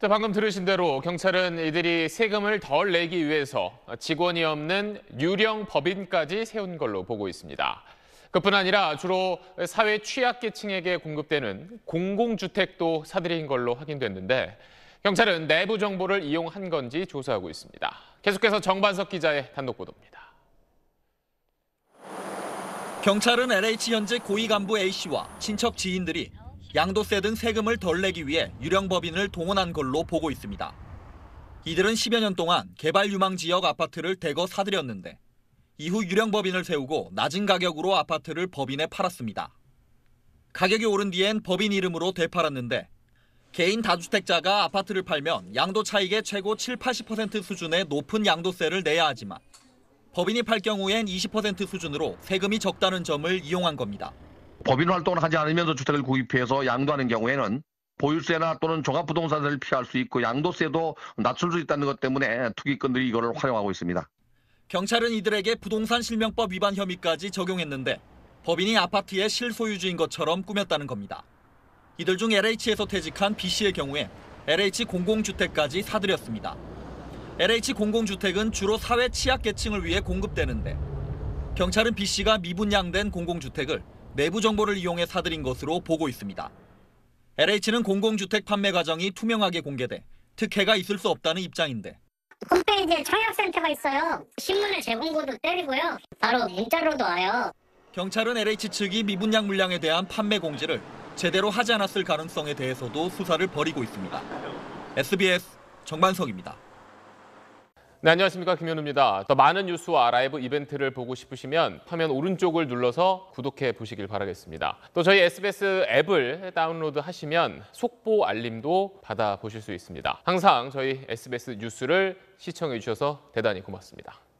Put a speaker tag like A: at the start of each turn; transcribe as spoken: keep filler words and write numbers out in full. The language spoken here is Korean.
A: 자, 방금 들으신 대로 경찰은 이들이 세금을 덜 내기 위해서 직원이 없는 유령 법인까지 세운 걸로 보고 있습니다. 그뿐 아니라 주로 사회 취약계층에게 공급되는 공공주택도 사들인 걸로 확인됐는데 경찰은 내부 정보를 이용한 건지 조사하고 있습니다. 계속해서 정반석 기자의 단독 보도입니다.
B: 경찰은 엘에이치 현직 고위 간부 A씨와 친척 지인들이 양도세 등 세금을 덜 내기 위해 유령법인을 동원한 걸로 보고 있습니다. 이들은 십여 년 동안 개발 유망 지역 아파트를 대거 사들였는데 이후 유령법인을 세우고 낮은 가격으로 아파트를 법인에 팔았습니다. 가격이 오른 뒤엔 법인 이름으로 되팔았는데 개인 다주택자가 아파트를 팔면 양도 차익의 최고 칠, 팔십 퍼센트 수준의 높은 양도세를 내야 하지만 법인이 팔 경우엔 이십 퍼센트 수준으로 세금이 적다는 점을 이용한 겁니다.
C: 법인 활동을 하지 않으면서 주택을 구입해서 양도하는 경우에는 보유세나 또는 종합부동산세를 피할 수 있고 양도세도 낮출 수 있다는 것 때문에 투기꾼들이 이거를 활용하고 있습니다.
B: 경찰은 이들에게 부동산 실명법 위반 혐의까지 적용했는데 법인이 아파트의 실소유주인 것처럼 꾸몄다는 겁니다. 이들 중 엘에이치에서 퇴직한 B씨의 경우에 엘에이치 공공주택까지 사들였습니다. 엘에이치 공공주택은 주로 사회 취약계층을 위해 공급되는데 경찰은 B씨가 미분양된 공공주택을 내부 정보를 이용해 사들인 것으로 보고 있습니다. 엘에이치는 공공주택 판매 과정이 투명하게 공개돼 특혜가 있을 수 없다는 입장인데
D: 홈페이지에 청약센터가 있어요. 신문에 제공고도 때리고요. 바로 문자로도 와요.
B: 경찰은 엘에이치 측이 미분양 물량에 대한 판매 공지를 제대로 하지 않았을 가능성에 대해서도 수사를 벌이고 있습니다. 에스비에스 정반석입니다.
A: 네, 안녕하십니까. 김현우입니다. 더 많은 뉴스와 라이브 이벤트를 보고 싶으시면 화면 오른쪽을 눌러서 구독해 보시길 바라겠습니다. 또 저희 에스비에스 앱을 다운로드 하시면 속보 알림도 받아보실 수 있습니다. 항상 저희 에스비에스 뉴스를 시청해 주셔서 대단히 고맙습니다.